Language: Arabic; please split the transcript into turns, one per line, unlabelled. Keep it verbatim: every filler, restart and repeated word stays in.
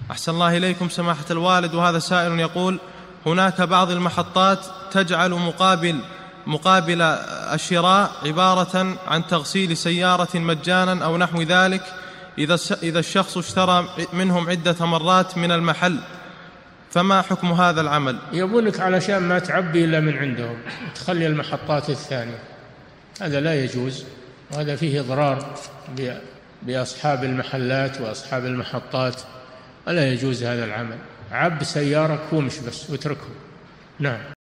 أحسن الله إليكم سماحة الوالد، وهذا سائل يقول: هناك بعض المحطات تجعل مقابل مقابل الشراء عبارة عن تغسيل سيارة مجانا أو نحو ذلك إذا الشخص اشترى منهم عدة مرات من المحل، فما حكم هذا العمل؟
يبونك علشان ما تعبي إلا من عندهم، تخلي المحطات الثانية، هذا لا يجوز، وهذا فيه إضرار بأصحاب المحلات وأصحاب المحطات، ولا يجوز هذا العمل. عب سيارك ومش بس واتركه. نعم.